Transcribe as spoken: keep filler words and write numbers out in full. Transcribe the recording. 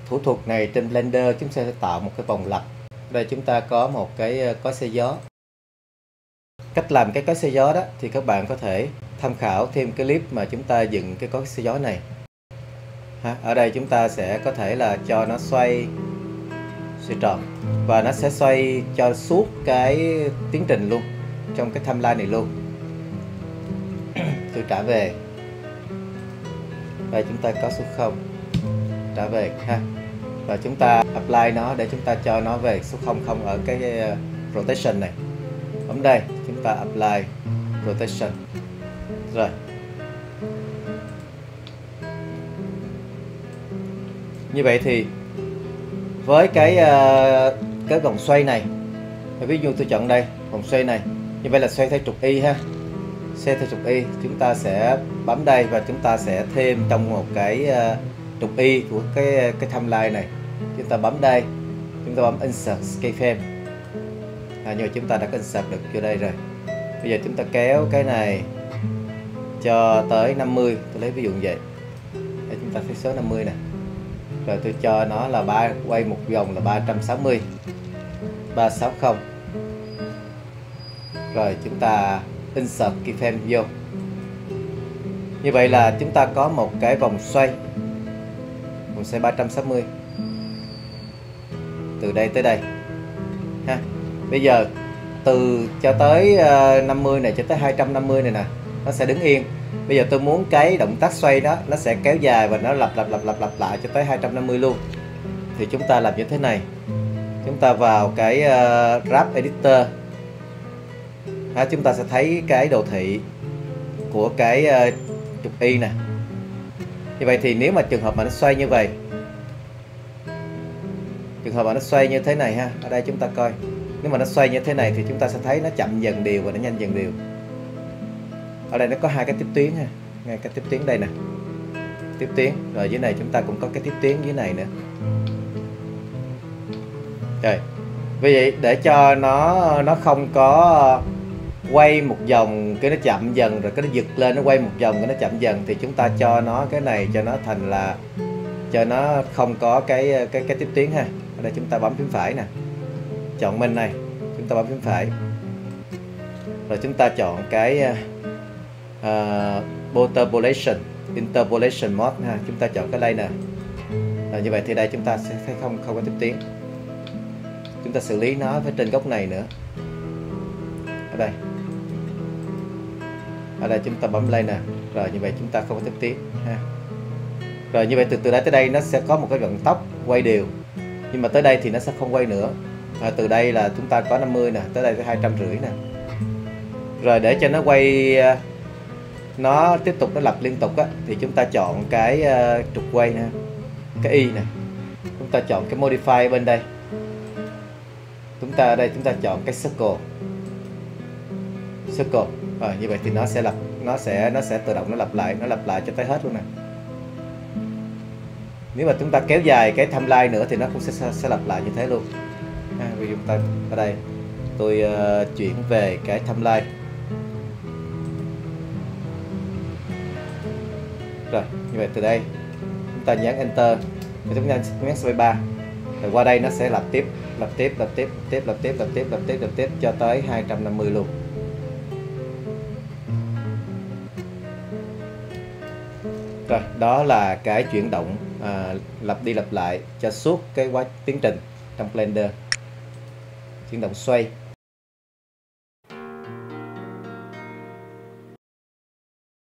thủ thuật này trên Blender chúng ta sẽ tạo một cái vòng lặp. Đây chúng ta có một cái cối xay gió. Cách làm cái cối xay gió đó thì các bạn có thể tham khảo thêm cái clip mà chúng ta dựng cái cối xay gió này. Ha, ở đây chúng ta sẽ có thể là cho nó xoay xoay tròn và nó sẽ xoay cho suốt cái tiến trình luôn, trong cái timeline này luôn. Tôi trả về và chúng ta có số không, trả về ha, và chúng ta apply nó để chúng ta cho nó về số không không ở cái rotation này. Bấm đây, chúng ta apply rotation rồi. Như vậy thì với cái uh, cái vòng xoay này, ví dụ tôi chọn đây vòng xoay này, như vậy là xoay theo trục y ha, xoay theo trục y. Chúng ta sẽ bấm đây và chúng ta sẽ thêm trong một cái uh, trục y của cái cái timeline này. Chúng ta bấm đây, chúng ta bấm insert keyframe. À, nhưng mà chúng ta đã có insert được vô đây rồi. Bây giờ chúng ta kéo cái này cho tới năm mươi, tôi lấy ví dụ như vậy để chúng ta thấy số năm mươi nè. Rồi tôi cho nó là ba, quay một vòng là ba trăm sáu mươi, ba trăm sáu mươi. Rồi chúng ta insert keyframe vô. Như vậy là chúng ta có một cái vòng xoay, vòng xoay ba trăm sáu mươi từ đây tới đây ha. Bây giờ từ cho tới năm mươi này cho tới hai trăm năm mươi này nè, nó sẽ đứng yên. Bây giờ tôi muốn cái động tác xoay đó nó sẽ kéo dài và nó lặp lặp lặp lặp lặp lại cho tới hai trăm năm mươi luôn. Thì chúng ta làm như thế này. Chúng ta vào cái uh, Wrap Editor. Ha, chúng ta sẽ thấy cái đồ thị của cái uh, trục y nè. Như vậy thì nếu mà trường hợp mà nó xoay như vậy, trường hợp mà nó xoay như thế này ha, ở đây chúng ta coi, nếu mà nó xoay như thế này thì chúng ta sẽ thấy nó chậm dần đều và nó nhanh dần đều. Ở đây nó có hai cái tiếp tuyến ha, ngay cái tiếp tuyến đây nè, tiếp tuyến, rồi dưới này chúng ta cũng có cái tiếp tuyến dưới này nữa. Rồi, vì vậy để cho nó nó không có quay một vòng cái nó chậm dần rồi cái nó giật lên, nó quay một vòng cái nó chậm dần, thì chúng ta cho nó cái này cho nó thành là cho nó không có cái cái cái tiếp tuyến ha. Ở đây chúng ta bấm phím phải nè, chọn bên này, chúng ta bấm phím phải, rồi chúng ta chọn cái uh, interpolation interpolation mode ha, chúng ta chọn cái đây nè. Rồi như vậy thì đây chúng ta sẽ thấy không không có tiếp tuyến. Chúng ta xử lý nó với trên góc này nữa. Ở đây, ở đây chúng ta bấm play nè, rồi như vậy chúng ta không có tiếp tuyến ha. Rồi như vậy từ từ đây tới đây nó sẽ có một cái vận tốc quay đều, nhưng mà tới đây thì nó sẽ không quay nữa. À, từ đây là chúng ta có năm mươi nè, tới đây tới hai trăm rưỡi nè. Rồi để cho nó quay, nó tiếp tục nó lặp liên tục á, thì chúng ta chọn cái uh, trục quay nè, cái y nè, chúng ta chọn cái modify bên đây. Chúng ta ở đây chúng ta chọn cái circle, circle. Rồi như vậy thì nó sẽ lặp, nó sẽ nó sẽ tự động nó lặp lại, nó lặp lại cho tới hết luôn nè. Nếu mà chúng ta kéo dài cái timeline nữa thì nó cũng sẽ sẽ lặp lại như thế luôn. À, vì chúng ta ở đây tôi uh, chuyển về cái timeline. Rồi như vậy từ đây chúng ta nhấn enter, chúng ta nhấn space ba, rồi qua đây nó sẽ lặp tiếp lặp tiếp lặp tiếp lặp tiếp lặp tiếp lặp tiếp lặp tiếp lặp tiếp cho tới hai trăm năm mươi luôn. Rồi đó là cái chuyển động à, lặp đi lặp lại cho suốt cái quá trình trình trong Blender, chuyển động xoay.